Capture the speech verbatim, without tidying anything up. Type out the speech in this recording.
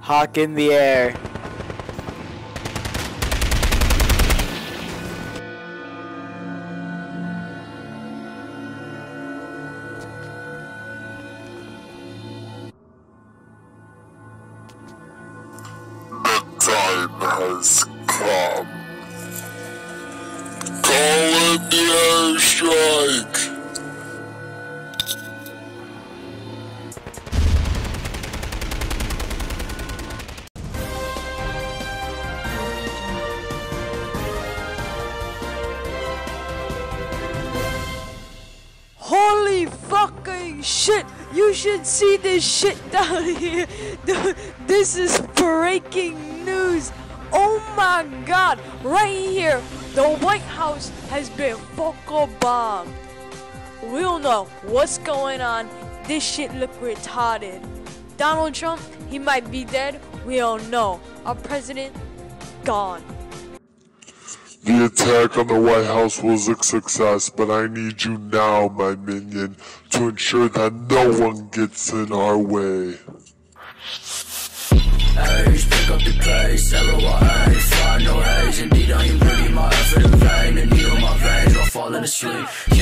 Hawk in the air. The time has come. Call in the airstrike. Holy fucking shit! You should see this shit down here. Dude, this is breaking news. Oh my god! Right here, the White House has been fucking bombed. We don't know what's going on. This shit look retarded. Donald Trump, he might be dead. We don't know. Our president, gone. The attack on the White House was a success, but I need you now, my minion, to ensure that no one gets in our way. Age, pick up the pace, zero or eight, fire no haze. Indeed, I am really my effort in vain. The needle my veins, I'm falling asleep.